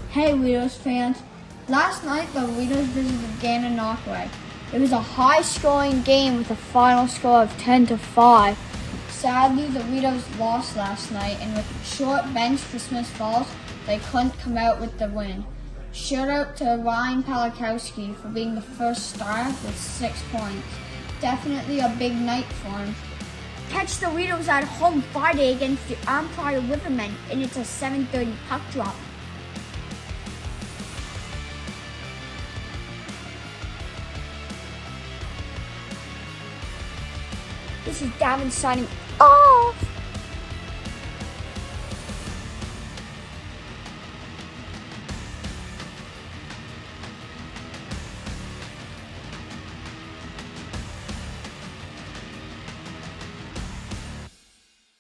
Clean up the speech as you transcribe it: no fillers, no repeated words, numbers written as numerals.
Hey Rideaus fans, last night the Rideaus visited Gananoque. It was a high-scoring game with a final score of 10-5. Sadly, the Rideaus lost last night, and with a short bench for Smith Falls, they couldn't come out with the win. Shout out to Ryan Palakowski for being the first star with 6 points. Definitely a big night for him. Catch the Rideaus at home Friday against the Empire Rivermen, and it's a 7:30 puck drop. This is Davin signing off.